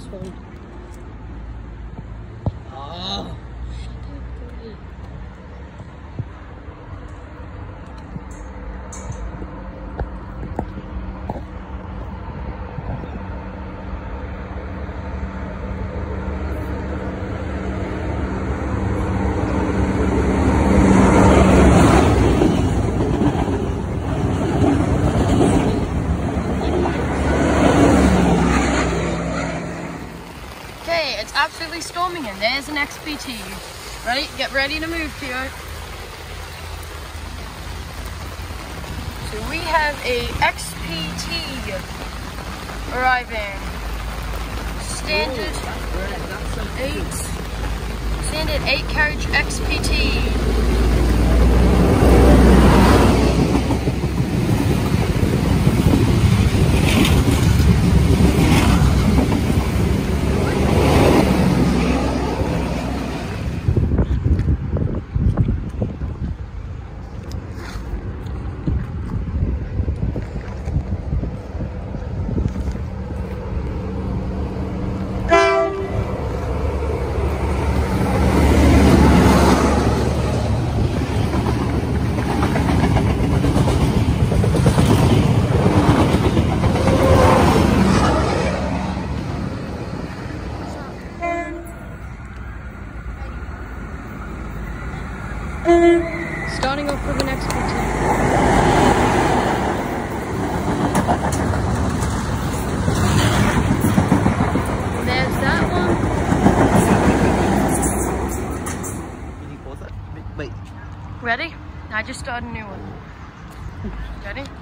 one. Oh. It's absolutely storming and there's an Xpt. Ready? Get ready to move, Theo. So we have a Xpt arriving. Standard 8 carriage Xpt. Starting off with an Xpts. There's that one. Can you pause that? Wait. Ready? I just started a new one. Ready?